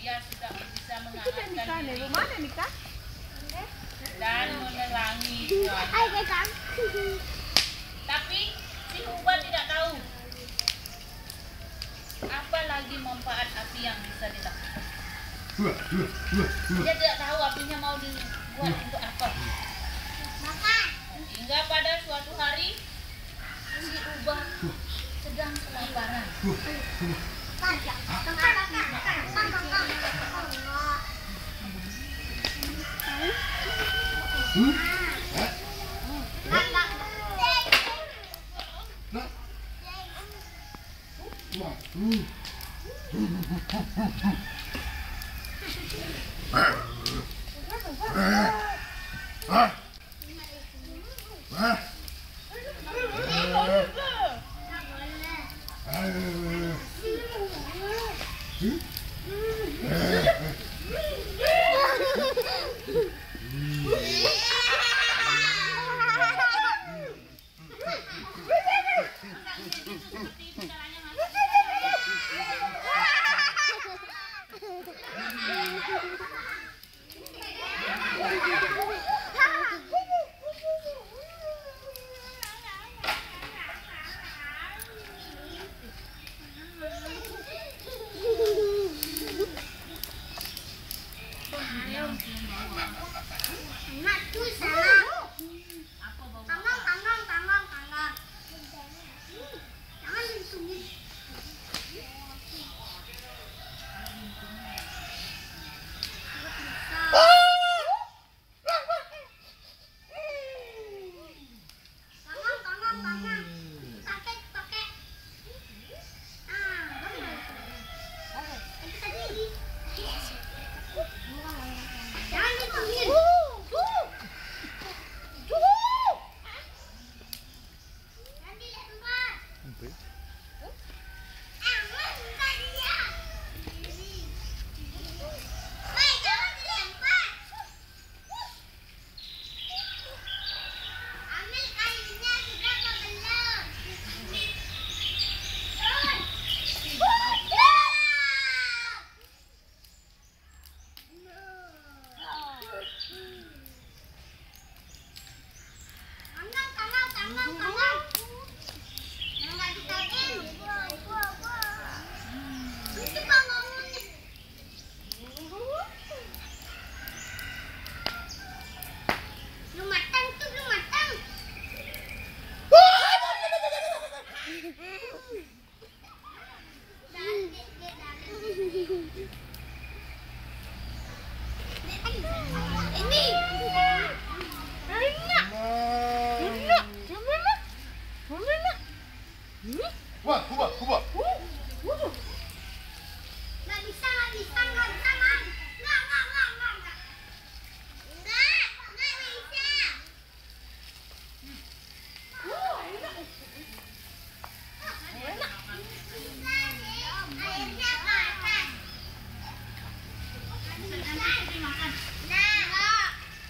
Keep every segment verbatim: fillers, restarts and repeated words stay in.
dia sudah bisa mengalahkan diri Mana nikah? dan menerangi kan? tapi si Huba tidak tahu apa lagi manfaat api yang bisa dilakukan. Dia tidak tahu apinya mau dibuat untuk apa. Hingga pada suatu hari si Ubah sedang kelaparan. Kuba, Kuba, Kuba. Nggak bisa, nggak bisa, nggak bisa, nggak. Nggak, nggak, nggak, nggak, nggak. Nggak, nggak bisa. Oh, enak. Enak. Bisa nih, airnya ke atas. Nanti dimakan. Nah.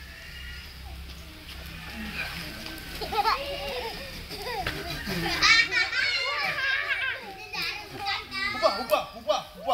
Kuba, Kuba, Kuba, Kuba.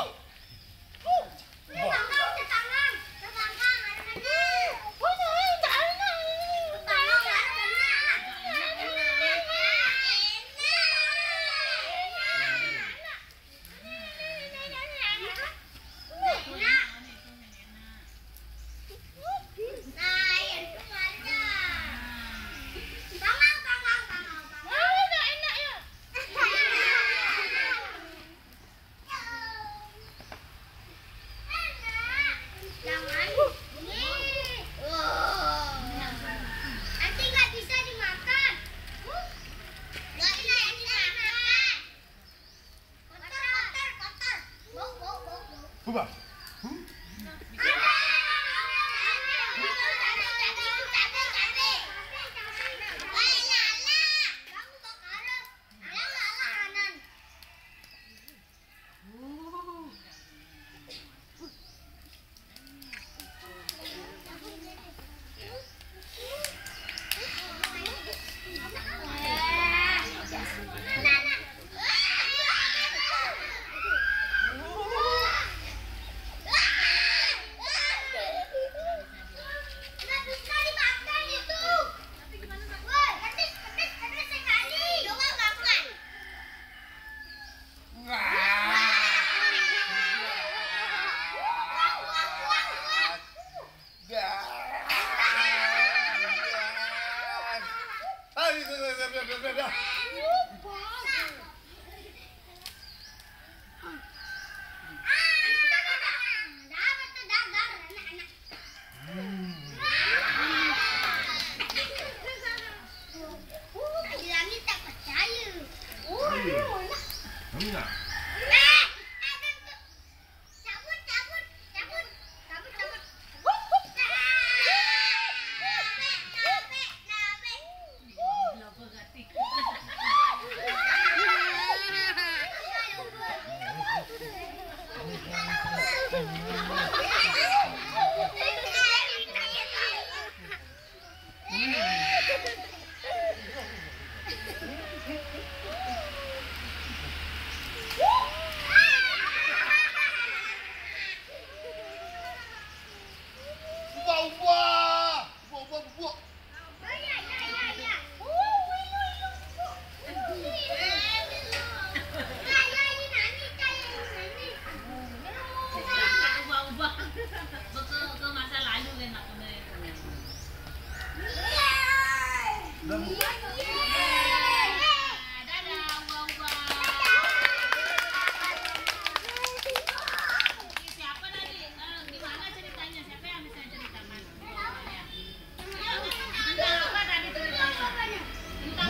Kuba.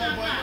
ubah.